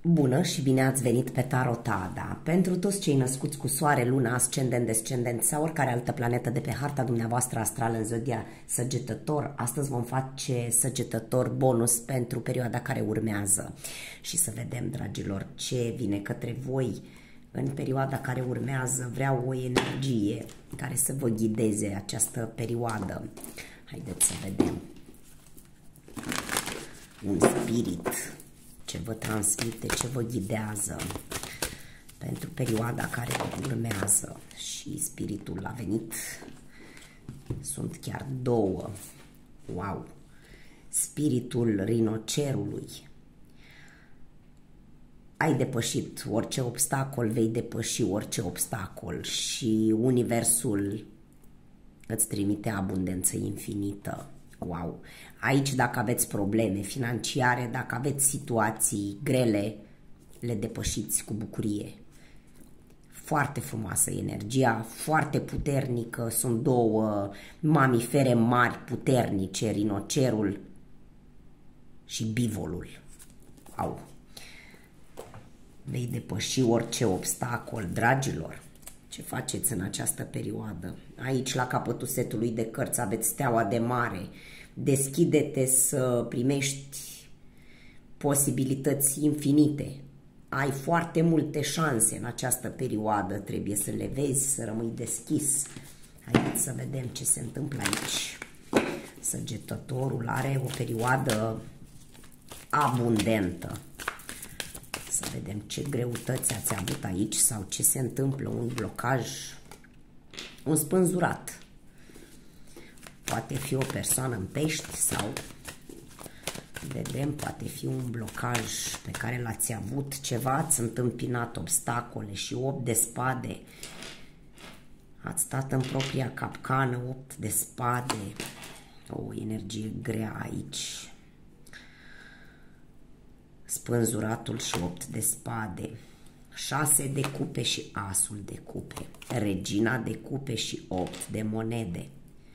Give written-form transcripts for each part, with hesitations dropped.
Bună și bine ați venit pe Tarotada. Pentru toți cei născuți cu soare, luna, ascendent, descendent sau oricare altă planetă de pe harta dumneavoastră astrală în zodia Săgetător, astăzi vom face Săgetător bonus pentru perioada care urmează. Și să vedem, dragilor, ce vine către voi în perioada care urmează. Vreau o energie care să vă ghideze această perioadă. Haideți să vedem. Un spirit ce vă transmite, ce vă ghidează pentru perioada care urmează. Și spiritul a venit. Sunt chiar două. Wow! Spiritul rinocerului. Ai depășit orice obstacol, vei depăși orice obstacol și universul îți trimite abundență infinită. Wow! Aici, dacă aveți probleme financiare, dacă aveți situații grele, le depășiți cu bucurie. Foarte frumoasă energia, foarte puternică, sunt două mamifere mari, puternice, rinocerul și bivolul. Wow! Vei depăși orice obstacol, dragilor. Ce faceți în această perioadă? Aici, la capătul setului de cărți, aveți steaua de mare. Deschide-te să primești posibilități infinite. Ai foarte multe șanse în această perioadă. Trebuie să le vezi, să rămâi deschis. Haideți să vedem ce se întâmplă aici. Săgetătorul are o perioadă abundentă. Să vedem ce greutăți ați avut aici sau ce se întâmplă, un blocaj, un spânzurat. Poate fi o persoană în pești sau, vedem, poate fi un blocaj pe care l-ați avut, ceva ați întâmpinat, obstacole și 8 de spade. Ați stat în propria capcană, 8 de spade, o energie grea aici. Spânzuratul și 8 de spade, 6 de cupe și asul de cupe, regina de cupe și 8 de monede.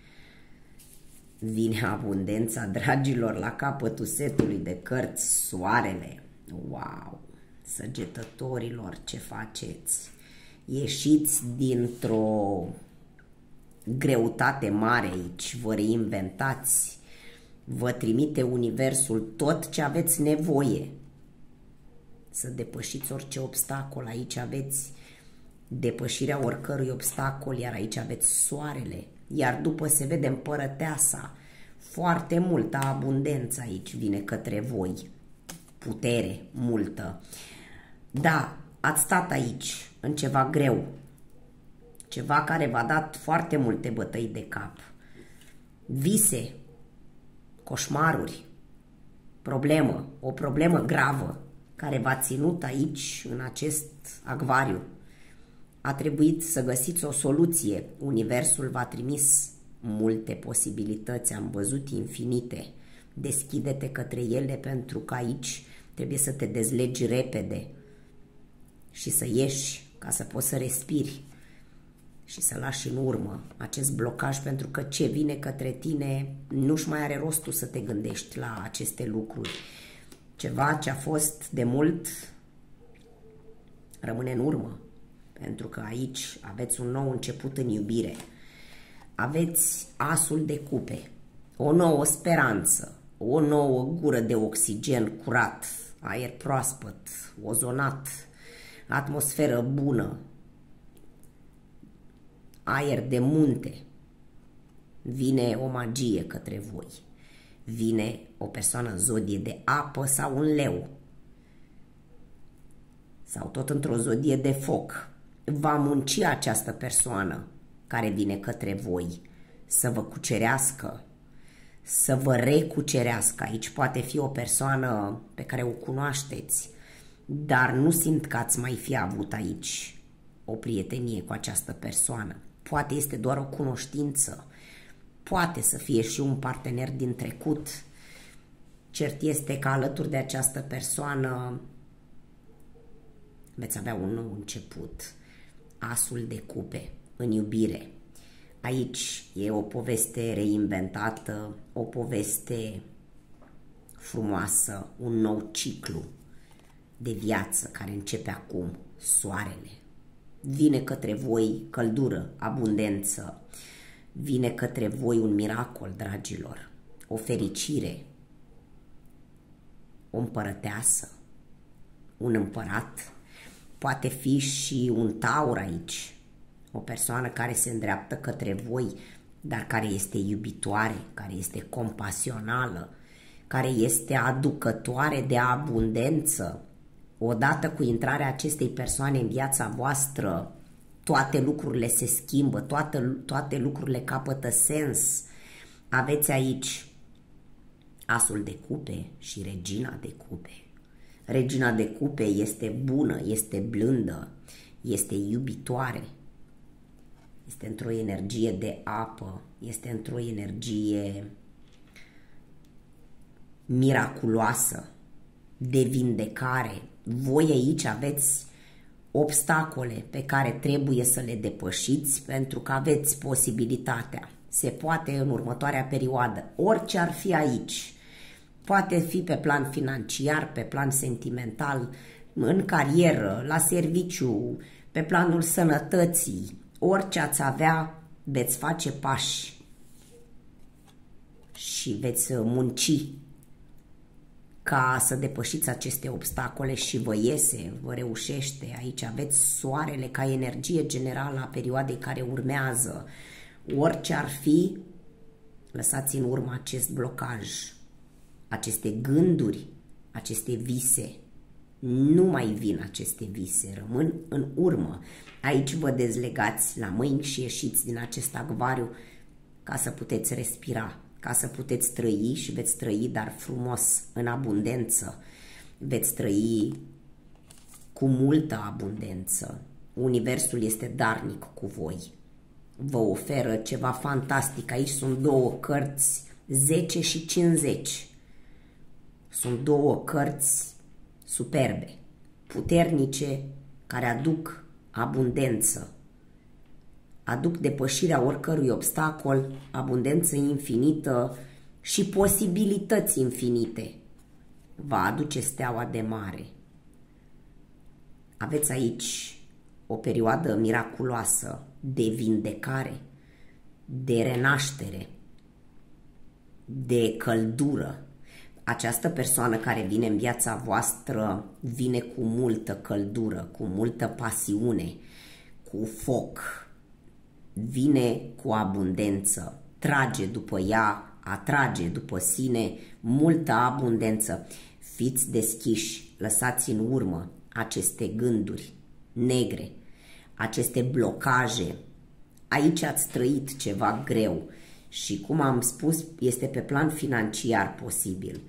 Vine abundența, dragilor, la capătul setului de cărți, soarele. Wow! Săgetătorilor, ce faceți? Ieșiți dintr-o greutate mare aici, vă reinventați, vă trimite universul tot ce aveți nevoie. Să depășiți orice obstacol. Aici aveți depășirea oricărui obstacol, iar aici aveți soarele. Iar după se vede împărăteasa. Foarte multă abundență aici vine către voi. Putere multă. Da, ați stat aici în ceva greu. Ceva care v-a dat foarte multe bătăi de cap. Vise, coșmaruri, problemă, o problemă gravă care v-a ținut aici, în acest acvariu. A trebuit să găsiți o soluție. Universul v-a trimis multe posibilități, am văzut infinite. Deschide-te către ele, pentru că aici trebuie să te dezlegi repede și să ieși ca să poți să respiri și să lași în urmă acest blocaj, pentru că ce vine către tine nu-și mai are rostul să te gândești la aceste lucruri. Ceva ce a fost de mult rămâne în urmă, pentru că aici aveți un nou început în iubire. Aveți asul de cupe, o nouă speranță, o nouă gură de oxigen curat, aer proaspăt, ozonat, atmosferă bună, aer de munte. Vine o magie către voi. Vine o persoană în zodie de apă sau un leu. Sau tot într-o zodie de foc. Va munci această persoană care vine către voi să vă cucerească, să vă recucerească. Aici poate fi o persoană pe care o cunoașteți, dar nu simt că ați mai fi avut aici o prietenie cu această persoană. Poate este doar o cunoștință, poate să fie și un partener din trecut. Cert este că alături de această persoană veți avea un nou început. Asul de cupe, în iubire. Aici e o poveste reinventată, o poveste frumoasă, un nou ciclu de viață care începe acum, soarele. Vine către voi căldură, abundență, vine către voi un miracol, dragilor, o fericire, o împărăteasă, un împărat, poate fi și un taur aici, o persoană care se îndreaptă către voi, dar care este iubitoare, care este compasională, care este aducătoare de abundență. Odată cu intrarea acestei persoane în viața voastră, toate lucrurile se schimbă, toate lucrurile capătă sens. Aveți aici asul de cupe și regina de cupe. Regina de cupe este bună, este blândă, este iubitoare, este într-o energie de apă, este într-o energie miraculoasă, de vindecare. Voi aici aveți obstacole pe care trebuie să le depășiți pentru că aveți posibilitatea. Se poate în următoarea perioadă, orice ar fi aici, poate fi pe plan financiar, pe plan sentimental, în carieră, la serviciu, pe planul sănătății, orice ați avea, veți face pași și veți munci ca să depășiți aceste obstacole și vă iese, vă reușește. Aici aveți soarele ca energie generală a perioadei care urmează. Orice ar fi, lăsați în urmă acest blocaj, aceste gânduri, aceste vise. Nu mai vin aceste vise, rămân în urmă. Aici vă dezlegați la mâini și ieșiți din acest acvariu ca să puteți respira, ca să puteți trăi și veți trăi, dar frumos, în abundență. Veți trăi cu multă abundență. Universul este darnic cu voi. Vă oferă ceva fantastic. Aici sunt două cărți, 10 și 50. Sunt două cărți superbe, puternice, care aduc abundență, aduc depășirea oricărui obstacol, abundență infinită și posibilități infinite. Va aduce steaua de mare. Aveți aici o perioadă miraculoasă de vindecare, de renaștere, de căldură. Această persoană care vine în viața voastră vine cu multă căldură, cu multă pasiune, cu foc, vine cu abundență, trage după ea, atrage după sine multă abundență. Fiți deschiși, lăsați în urmă aceste gânduri negre, aceste blocaje. Aici ați trăit ceva greu și, cum am spus, este pe plan financiar posibil.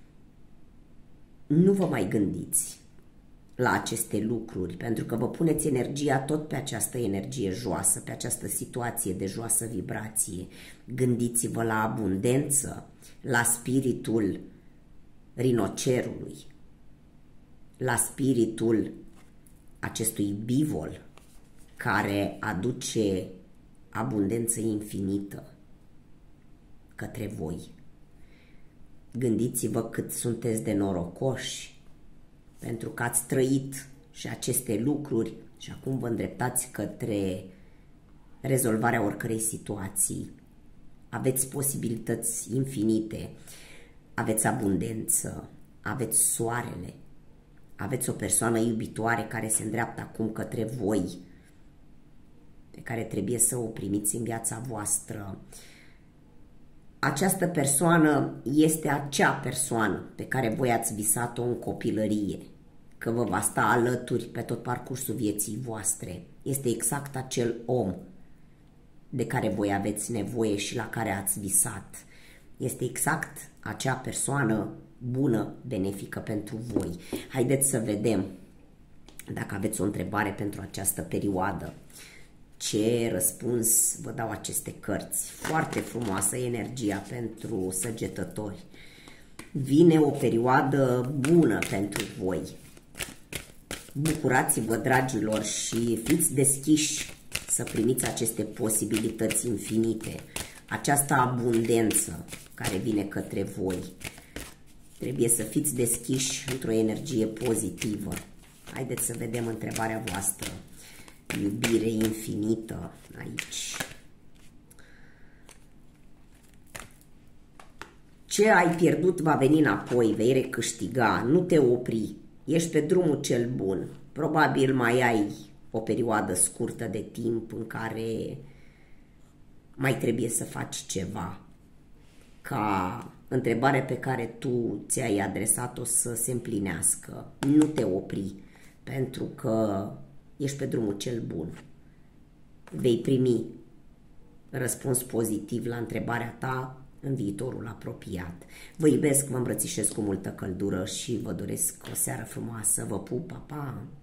Nu vă mai gândiți la aceste lucruri, pentru că vă puneți energia tot pe această energie joasă, pe această situație de joasă vibrație. Gândiți-vă la abundență, la spiritul rinocerului, la spiritul acestui bivol care aduce abundență infinită către voi. Gândiți-vă cât sunteți de norocoși pentru că ați trăit și aceste lucruri și acum vă îndreptați către rezolvarea oricărei situații. Aveți posibilități infinite, aveți abundență, aveți soarele, aveți o persoană iubitoare care se îndreaptă acum către voi, pe care trebuie să o primiți în viața voastră. Această persoană este acea persoană pe care voi ați visat-o în copilărie, că vă va sta alături pe tot parcursul vieții voastre. Este exact acel om de care voi aveți nevoie și la care ați visat. Este exact acea persoană bună, benefică pentru voi. Haideți să vedem dacă aveți o întrebare pentru această perioadă. Ce răspuns vă dau aceste cărți? Foarte frumoasă energia pentru săgetători. Vine o perioadă bună pentru voi. Bucurați-vă, dragilor, și fiți deschiși să primiți aceste posibilități infinite, această abundență care vine către voi. Trebuie să fiți deschiși într-o energie pozitivă. Haideți să vedem întrebarea voastră. Iubire infinită aici. Ce ai pierdut va veni înapoi, vei recâștiga, nu te opri. Ești pe drumul cel bun. Probabil mai ai o perioadă scurtă de timp în care mai trebuie să faci ceva. Ca întrebarea pe care tu ți-ai adresat-o să se împlinească. Nu te opri, pentru că ești pe drumul cel bun. Vei primi răspuns pozitiv la întrebarea ta în viitorul apropiat. Vă iubesc, vă îmbrățișez cu multă căldură și vă doresc o seară frumoasă. Vă pup, pa, pa!